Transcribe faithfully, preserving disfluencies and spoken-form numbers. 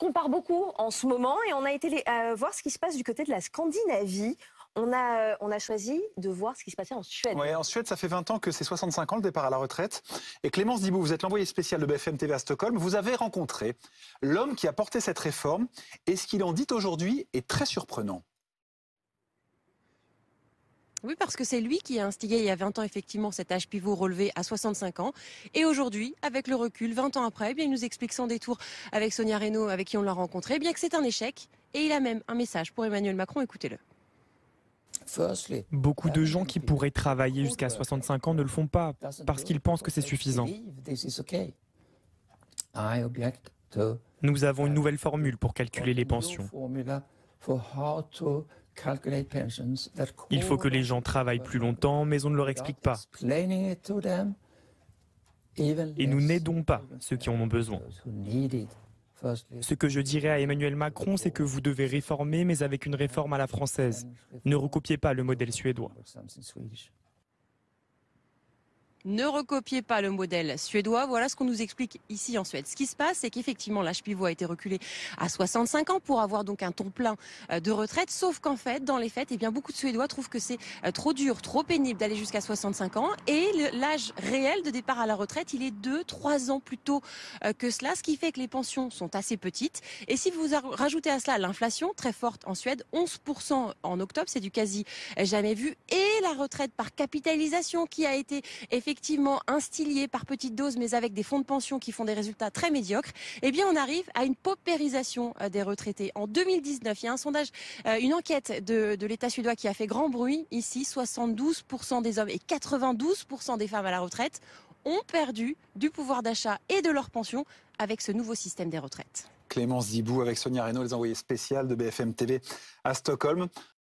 compare beaucoup en ce moment et on a été euh, voir ce qui se passe du côté de la Scandinavie. On a, euh, on a choisi de voir ce qui se passait en Suède. Ouais, en Suède, ça fait vingt ans que c'est soixante-cinq ans le départ à la retraite. Et Clémence Dibou, vous êtes l'envoyé spécial de B F M T V à Stockholm. Vous avez rencontré l'homme qui a porté cette réforme. Et ce qu'il en dit aujourd'hui est très surprenant. Oui, parce que c'est lui qui a instigé il y a vingt ans effectivement cet âge pivot relevé à soixante-cinq ans. Et aujourd'hui, avec le recul, vingt ans après, eh bien, il nous explique sans détour avec Sonia Reynaud, avec qui on l'a rencontré, eh bien que c'est un échec. Et il a même un message pour Emmanuel Macron, écoutez-le. Beaucoup de gens qui pourraient travailler jusqu'à soixante-cinq ans ne le font pas parce qu'ils pensent que c'est suffisant. Nous avons une nouvelle formule pour calculer les pensions. Il faut que les gens travaillent plus longtemps, mais on ne leur explique pas. Et nous n'aidons pas ceux qui en ont besoin. Ce que je dirais à Emmanuel Macron, c'est que vous devez réformer, mais avec une réforme à la française. Ne recopiez pas le modèle suédois. Ne recopiez pas le modèle suédois. Voilà ce qu'on nous explique ici en Suède. Ce qui se passe, c'est qu'effectivement, l'âge pivot a été reculé à soixante-cinq ans pour avoir donc un temps plein de retraite. Sauf qu'en fait, dans les faits, eh bien, beaucoup de Suédois trouvent que c'est trop dur, trop pénible d'aller jusqu'à soixante-cinq ans. Et l'âge réel de départ à la retraite, il est deux, trois ans plus tôt que cela. Ce qui fait que les pensions sont assez petites. Et si vous rajoutez à cela l'inflation très forte en Suède, onze pour cent en octobre, c'est du quasi jamais vu. Et la retraite par capitalisation qui a été effectivement effectivement instillé par petites doses, mais avec des fonds de pension qui font des résultats très médiocres, eh bien on arrive à une paupérisation des retraités. En deux mille dix-neuf, il y a un sondage, une enquête de, de l'État suédois qui a fait grand bruit. Ici, soixante-douze pour cent des hommes et quatre-vingt-douze pour cent des femmes à la retraite ont perdu du pouvoir d'achat et de leur pension avec ce nouveau système des retraites. Clémence Dibou avec Sonia Reynaud, les envoyés spéciales de B F M T V à Stockholm.